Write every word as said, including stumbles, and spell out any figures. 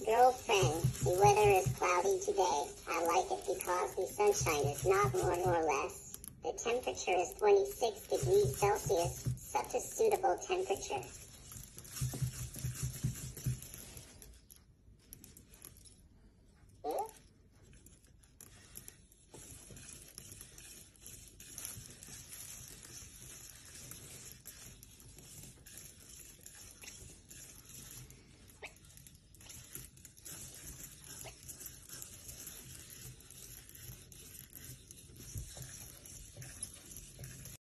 Girlfriend, the weather is cloudy today. I like it because the sunshine is not more nor less. The temperature is twenty-six degrees Celsius, such a suitable temperature.